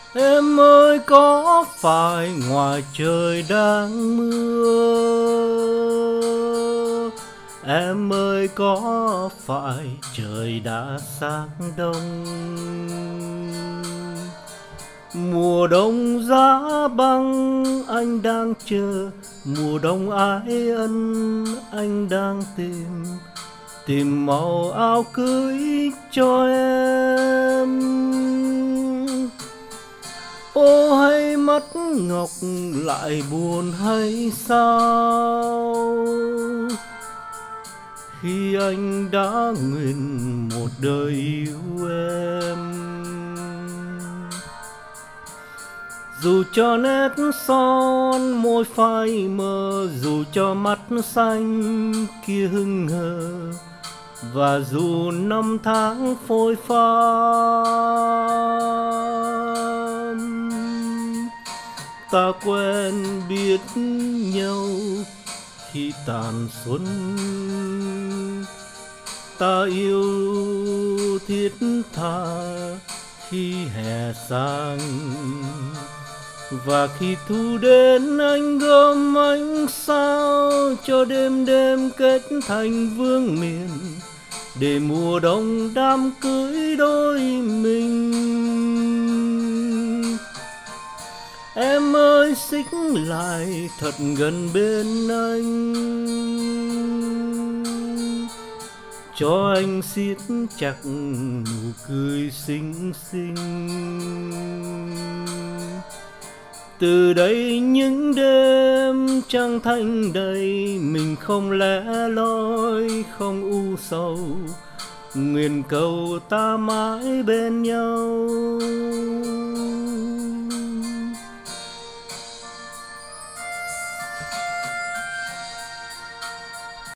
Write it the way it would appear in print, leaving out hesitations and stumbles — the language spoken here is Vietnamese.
Em ơi có phải ngoài trời đang mưa? Em ơi có phải trời đã sáng đông? Mùa đông giá băng anh đang chờ, mùa đông ái ân anh đang tìm, tìm màu áo cưới cho em. Ô hay mắt ngọc lại buồn hay sao, khi anh đã nguyện một đời yêu em. Dù cho nét son môi phai mờ, dù cho mắt xanh kia hững hờ, và dù năm tháng phôi pha, ta quen biết nhau khi tàn xuân, ta yêu thiết tha khi hè sang, và khi thu đến anh gom ánh sao cho đêm đêm kết thành vương miền, để mùa đông đám cưới đôi mình. Em ơi xích lại thật gần bên anh, cho anh siết chặt nụ cười xinh xinh. Từ đây những đêm trăng thanh đầy, mình không lẻ loi không u sầu, nguyện cầu ta mãi bên nhau.